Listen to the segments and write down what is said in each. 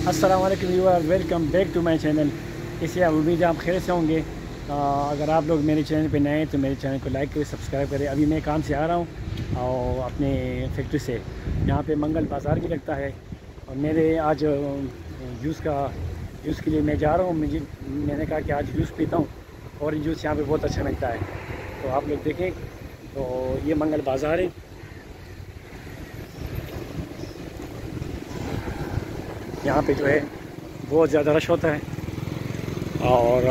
अस्सलाम वालेकुम viewers, welcome back to my channel. इसलिए उम्मीद है आप खैर से होंगे। अगर आप लोग मेरे चैनल पे नए हैं तो मेरे चैनल को लाइक करें, सब्सक्राइब करें। अभी मैं काम से आ रहा हूँ और अपने फैक्ट्री से, यहाँ पे मंगल बाज़ार भी लगता है। और मेरे आज जूस के लिए मैं जा रहा हूँ। मैंने कहा कि आज जूस पीता हूँ। और जूस यहाँ पे बहुत अच्छा मिलता है, तो आप लोग देखें। तो ये मंगल बाज़ार है। यहाँ पे जो है बहुत ज़्यादा रश होता है। और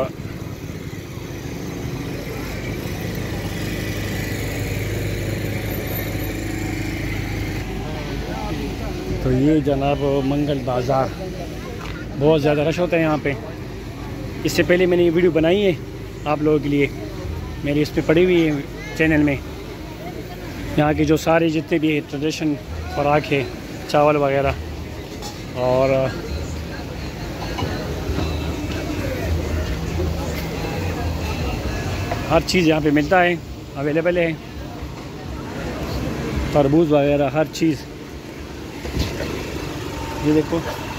तो ये जनाब मंगल बाज़ार, बहुत ज़्यादा रश होता है यहाँ पे। इससे पहले मैंने ये वीडियो बनाई है आप लोगों के लिए, मेरी इस पर पड़ी हुई है चैनल में। यहाँ के जो सारे जितने भी ट्रेडिशन खुराक है, चावल वगैरह, और हर चीज़ यहाँ पे मिलता है, अवेलेबल है। तरबूज वगैरह हर चीज़। ये देखो,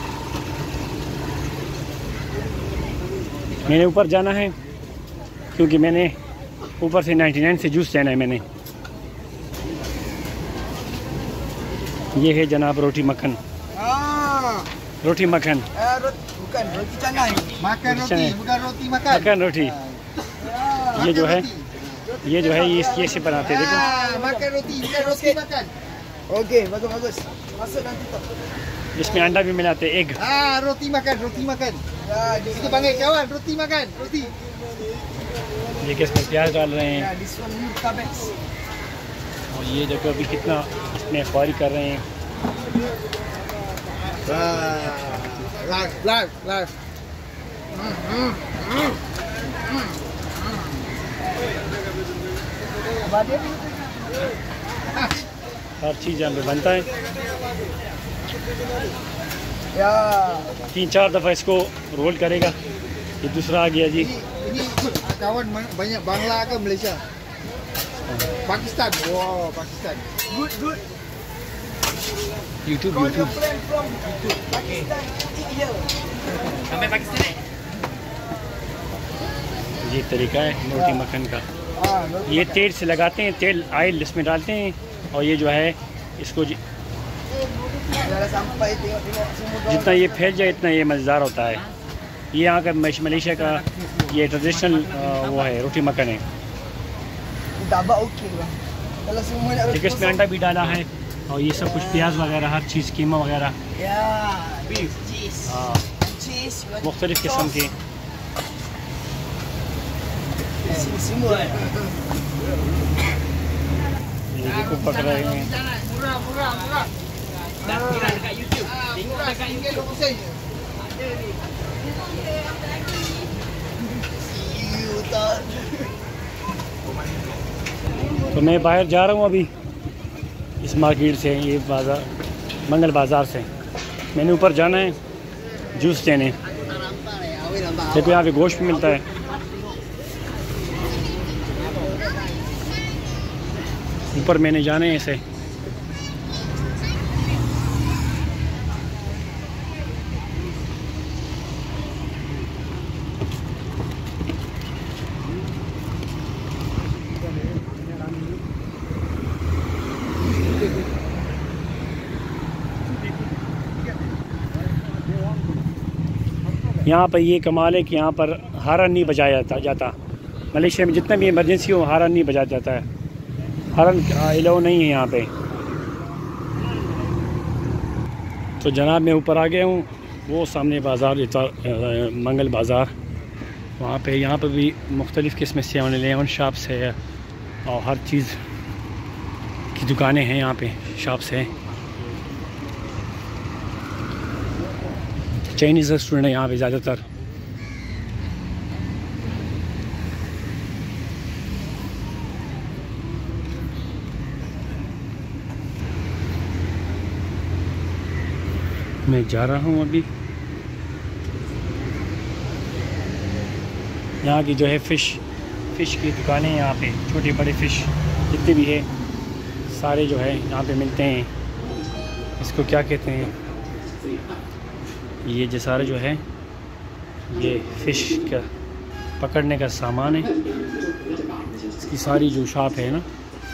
मैंने ऊपर जाना है क्योंकि मैंने ऊपर से 99 से जूस लेना है मैंने। ये है जनाब रोटी मक्खन। रोटी मक्खन bukan roti canai. Makan roti, bukan roti makan. मक्खन रोटी। ये जो है ये से बनाते हैं, देखो। Makan roti, bukan roti makan. Okey, bagus. Masuk nanti tu. इसमें अंडा भी मिलाते हैं, egg. Roti makan. Kita panggil kawan roti makan, roti. ये किसमें प्याज डाल रहे हैं। This one cabbage. और ये देखो अभी कितना इसमें ख्वारी कर रहे हैं। Live. हर चीज़ यहाँ पे बनता है। Ya. 3-4 दफ़ा इसको रोल करेगा। ये दूसरा आ गया जी। Ini kawan banyak Bangla ke Malaysia? Pakistan. Wow, Pakistan. Good. YouTube। Pakistan. Sampai Pakistan. ये तरीका है रोटी मक्खन का। ये तेल से लगाते हैं, तेल ऑयल इसमें डालते हैं, और ये जो है इसको जितना ये फैल जाए इतना ये मज़ेदार होता है। ये यहाँ का मलेशिया का ये ट्रेडिशनल वो है, रोटी मक्खन है। देखिए इसमें अंडा भी डाला है, और ये सब कुछ प्याज वगैरह हर चीज़, कीमा वगैरह, मुख्तलिफ़ किस्म के। ये देखो पक रहे हैं। Murah. Dah viral dekat YouTube. Tengok dekat YouTube. तो मैं बाहर जा रहा हूँ अभी इस मार्केट से, ये बाज़ार मंगल बाज़ार से। मैंने ऊपर जाना है जूस लेने। देखो यहाँ पे गोश्त भी मिलता है। ऊपर मैंने जाना है इसे। यहाँ पर ये कमाल है कि यहाँ पर हारन नहीं बजाया जाता। मलेशिया में जितना भी इमरजेंसी हो हारन नहीं बजाया जाता है। हारन अलाउ नहीं है यहाँ पे। तो जनाब मैं ऊपर आ गया हूँ, वो सामने बाज़ार मंगल बाज़ार, वहाँ पे यहाँ पर भी मुख्तलिफ़ किस्म से 7-11 शॉप्स है, और हर चीज़ की दुकानें हैं यहाँ पे, शॉप्स हैं। चाइनीज़ रेस्टोरेंट है यहाँ पे ज़्यादातर। मैं जा रहा हूँ अभी। यहाँ की जो है फ़िश की दुकानें हैं यहाँ पे, छोटे बड़े फ़िश जितने भी है सारे जो है यहाँ पे मिलते हैं। इसको क्या कहते हैं, ये जो सारे जो है ये फ़िश का पकड़ने का सामान है। इसकी सारी जो शॉप है ना,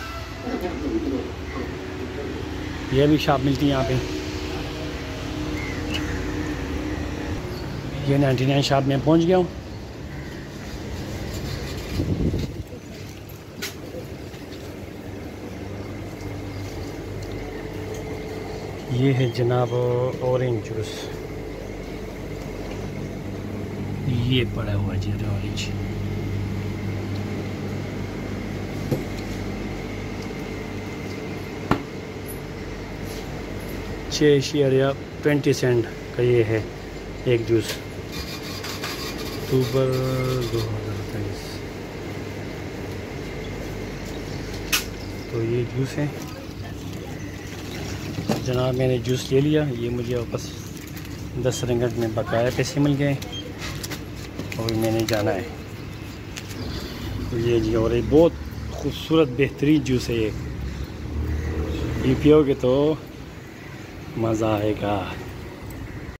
ये भी शॉप मिलती है यहाँ पे। ये 99 शॉप में पहुँच गया हूँ। ये है जनाब ऑरेंज जूस, ये पड़ा हुआ जी ऑरेंज। $6 20 सेंट का ये है एक जूस। अक्टूबर 2023। तो ये जूस है जनाब, मैंने जूस ले लिया। ये मुझे वापस 10 रिंगट में बकाया पैसे मिल गए और मैंने जाना है। तो ये जी, और ये बहुत खूबसूरत बेहतरीन जूस है ये पियोगे तो मज़ा आएगा।